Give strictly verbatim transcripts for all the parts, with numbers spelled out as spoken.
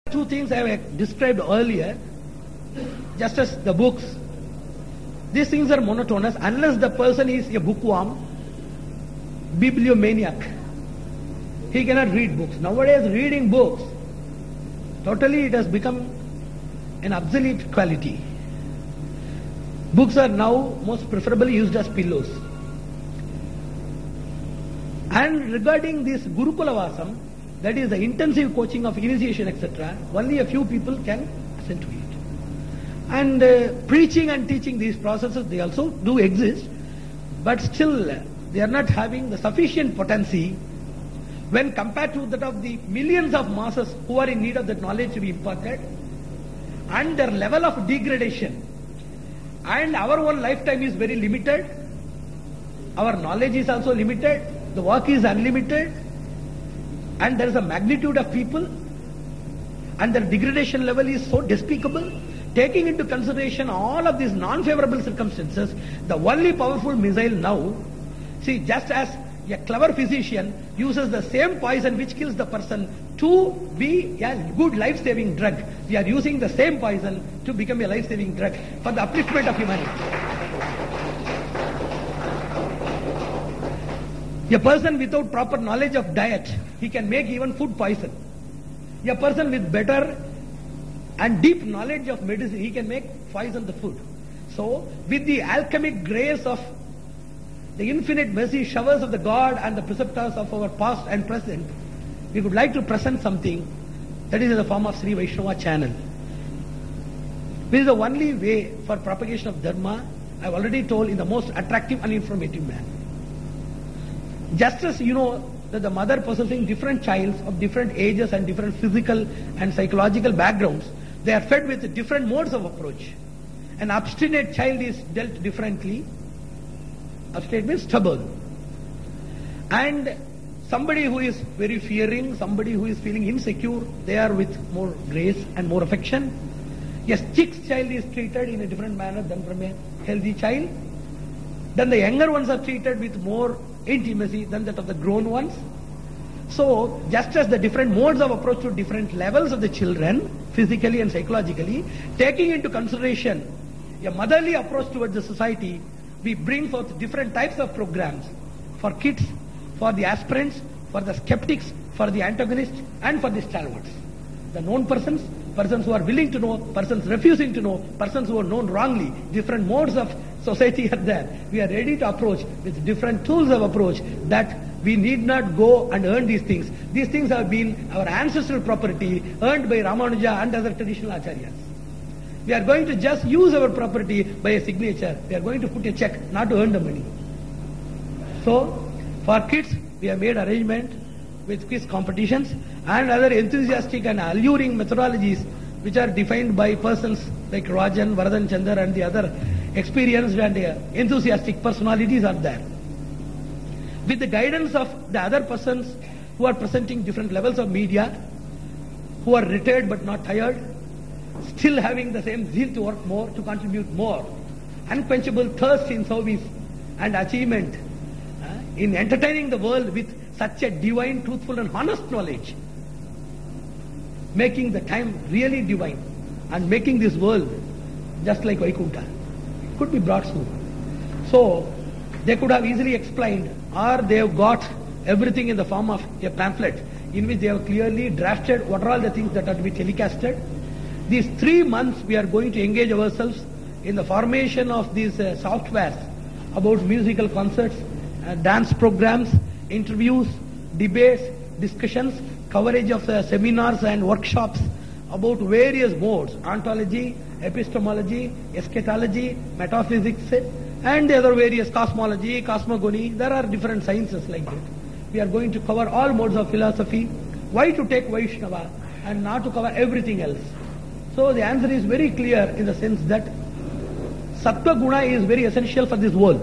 Two things I have described earlier, just as the books. These things are monotonous unless the person is a bookworm, bibliomaniac. He cannot read books. Nowadays, reading books, totally it has become an obsolete quality. Books are now most preferably used as pillows. And regarding this Gurukula Vasam, that is the intensive coaching of initiation, et cetera, only a few people can assent to it. And uh, preaching and teaching these processes, they also do exist, but still uh, they are not having the sufficient potency when compared to that of the millions of masses who are in need of that knowledge to be imparted, and their level of degradation. And our own lifetime is very limited, our knowledge is also limited, the work is unlimited, and there is a magnitude of people, and their degradation level is so despicable. Taking into consideration all of these non-favorable circumstances, the only powerful missile now, see, just as a clever physician uses the same poison which kills the person to be a good life-saving drug, we are using the same poison to become a life-saving drug for the upliftment of humanity. A person without proper knowledge of diet, he can make even food poison. A person with better and deep knowledge of medicine, he can make poison the food. So, with the alchemic grace of the infinite mercy showers of the God and the preceptors of our past and present, we would like to present something that is in the form of Sri Vaishnava channel. This is the only way for propagation of Dharma, I have already told, in the most attractive and informative manner. Just as you know that the mother possessing different childs of different ages and different physical and psychological backgrounds, they are fed with different modes of approach. An obstinate child is dealt differently. Obstinate means stubborn. And somebody who is very fearing, somebody who is feeling insecure, they are with more grace and more affection. A sick child is treated in a different manner than from a healthy child. Then the younger ones are treated with more intimacy than that of the grown ones. So, just as the different modes of approach to different levels of the children, physically and psychologically, taking into consideration a motherly approach towards the society, we bring forth different types of programs for kids, for the aspirants, for the skeptics, for the antagonists, and for the stalwarts. The known persons, persons who are willing to know, persons refusing to know, persons who are known wrongly, different modes of society are there. We are ready to approach with different tools of approach that we need not go and earn these things. These things have been our ancestral property earned by Ramanuja and other traditional acharyas. We are going to just use our property by a signature. We are going to put a check, not to earn the money. So, for kids, we have made arrangement with quiz competitions and other enthusiastic and alluring methodologies which are defined by persons like Rajan, Varadan Chandar and the other experienced and uh, enthusiastic personalities are there. With the guidance of the other persons who are presenting different levels of media, who are retired but not tired, still having the same zeal to work more, to contribute more, unquenchable thirst in service and achievement, uh, in entertaining the world with such a divine, truthful and honest knowledge, making the time really divine and making this world just like Vaikuntha. It could be brought soon. So, they could have easily explained, or they have got everything in the form of a pamphlet in which they have clearly drafted what are all the things that are to be telecasted. These three months we are going to engage ourselves in the formation of these uh, softwares about musical concerts, uh, dance programs, interviews, debates, discussions, coverage of uh, seminars and workshops about various modes, ontology, epistemology, eschatology, metaphysics, and the other various cosmology, cosmogony. There are different sciences like that. We are going to cover all modes of philosophy. Why to take Vaishnava and not to cover everything else? So the answer is very clear in the sense that Sattva Guna is very essential for this world.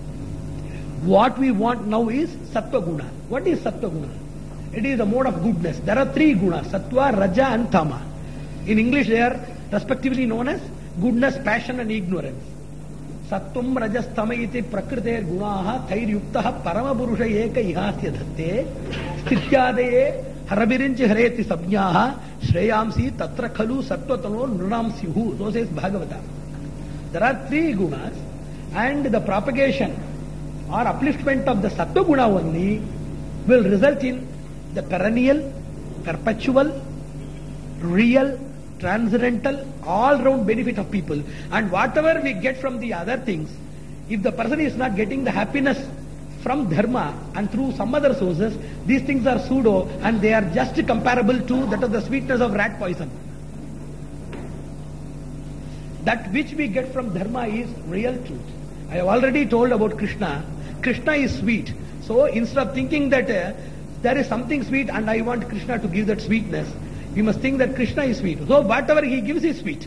What we want now is Sattva Guna. What is Sattva Guna? It is a mode of goodness. There are three gunas, Sattva, Raja and Tama. In English they are respectively known as goodness, passion and ignorance. Sattvam Rajas Tama iti prakrite gunaha thair yuktaha parama purusha eka ihasya dhatte sthityadaye harabirinchi hareti sabnyaha shreyamsi tatra khalu sattvatano nrunam syuhu. So says Bhagavata. There are three gunas, and the propagation or upliftment of the sattva guna only will result in the perennial, perpetual, real, transcendental, all-round benefit of people. And whatever we get from the other things, if the person is not getting the happiness from dharma and through some other sources, these things are pseudo and they are just comparable to that of the sweetness of rat poison. That which we get from dharma is real truth. I have already told about Krishna. Krishna is sweet. So instead of thinking that uh, there is something sweet and I want Krishna to give that sweetness, we must think that Krishna is sweet. So whatever he gives is sweet.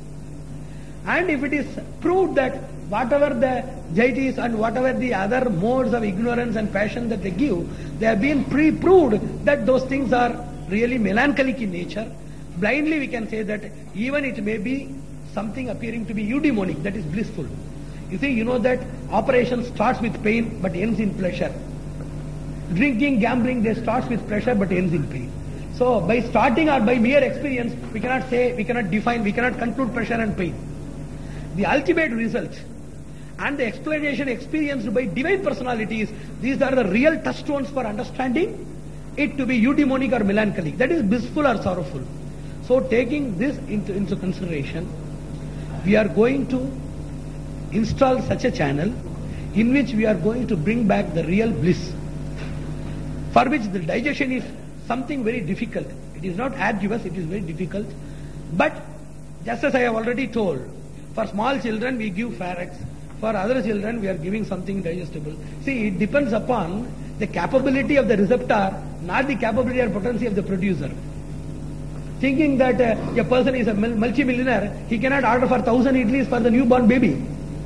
And if it is proved that whatever the deities and whatever the other modes of ignorance and passion that they give, they have been pre-proved that those things are really melancholic in nature. Blindly we can say that even it may be something appearing to be eudaimonic, that is blissful. You see, you know that operation starts with pain but ends in pleasure. Drinking, gambling, they starts with pleasure but ends in pain. So by starting or by mere experience, we cannot say, we cannot define, we cannot conclude pleasure and pain. The ultimate result and the explanation experienced by divine personalities, these are the real touchstones for understanding it to be eudaimonic or melancholic, that is blissful or sorrowful. So taking this into, into consideration, we are going to install such a channel in which we are going to bring back the real bliss, for which the digestion is something very difficult. It is not arduous, it is very difficult. But just as I have already told, for small children we give Farex, for other children we are giving something digestible. See, it depends upon the capability of the receptor, not the capability or potency of the producer. Thinking that uh, a person is a multi-millionaire, he cannot order for thousand idlis for the newborn baby.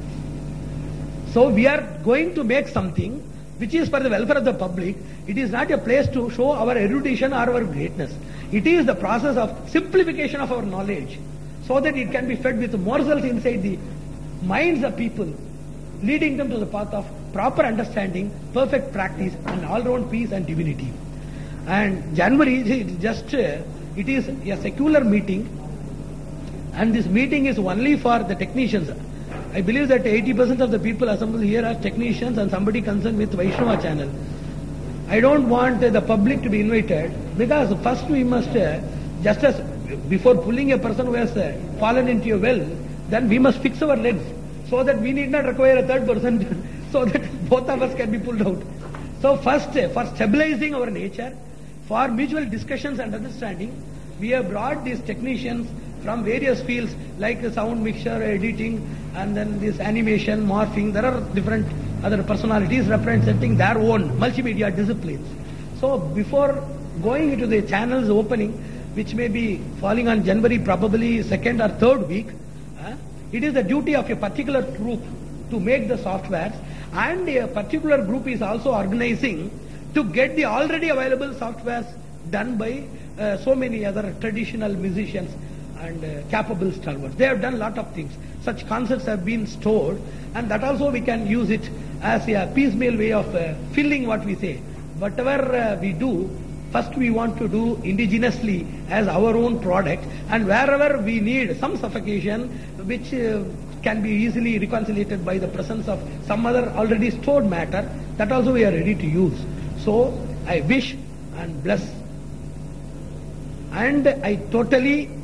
So we are going to make something which is for the welfare of the public. It is not a place to show our erudition or our greatness. It is the process of simplification of our knowledge, so that it can be fed with morsels inside the minds of people, leading them to the path of proper understanding, perfect practice, and all-round peace and divinity. And January is just, uh, it is a secular meeting, and this meeting is only for the technicians. I believe that eighty percent of the people assembled here are technicians and somebody concerned with Vaishnava channel. I don't want uh, the public to be invited, because first we must, uh, just as before pulling a person who has uh, fallen into a well, then we must fix our legs, so that we need not require a third person, so that both of us can be pulled out. So first, uh, for stabilizing our nature, for mutual discussions and understanding, we have brought these technicians from various fields like sound mixture, editing, and then this animation, morphing. There are different other personalities representing their own multimedia disciplines. So before going into the channels opening, which may be falling on January probably second or third week, uh, it is the duty of a particular group to make the softwares, and a particular group is also organizing to get the already available softwares done by uh, so many other traditional musicians and uh, capable stalwarts. They have done a lot of things. Such concepts have been stored, and that also we can use it as a piecemeal way of uh, filling what we say. Whatever uh, we do, first we want to do indigenously as our own product, and wherever we need some suffocation, which uh, can be easily reconciliated by the presence of some other already stored matter, that also we are ready to use. So I wish and bless, and I totally